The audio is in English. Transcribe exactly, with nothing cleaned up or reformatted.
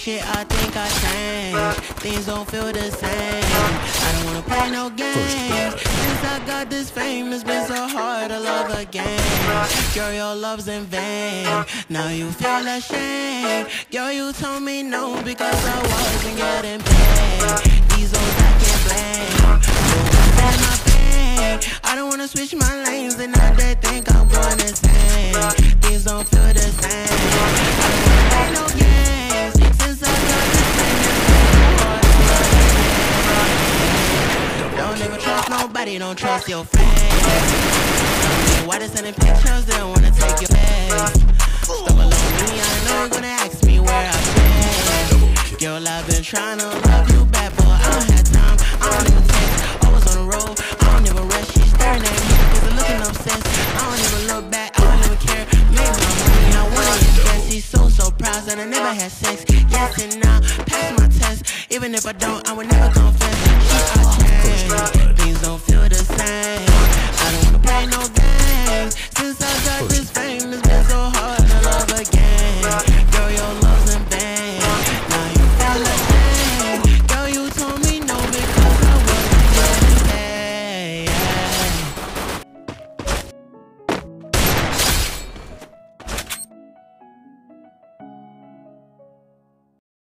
shit, I think I changed. Things don't feel the same. I don't wanna play no games. Since I got this fame, it's been so hard to love again. Girl, your love's in vain. Now you feel ashamed. Girl, you told me no because I wasn't getting paid. These hoes I can't blame. So I feel my pain. I don't wanna switch my lanes and now they think I'm going insane. Things don't feel the same. I don't wanna play no games. Since I got this fame, it's don't ever trust nobody, don't trust your friends. Why they sending pictures, they don't wanna take your place. Stumble on me, I know you're gonna ask me where I've been. Girl, I've been trying to love you back, but I don't have time, I don't even text. Always on the road, I don't even rest. She's staring at me, cause I'm looking obsessed. I don't even look back, I don't even care. Maybe my money, I wanna get stressed. She's so, so proud that I never had sex. Yes and now, pass my test. Even if I don't, I would never confess. Shit, I changed, things don't feel the same.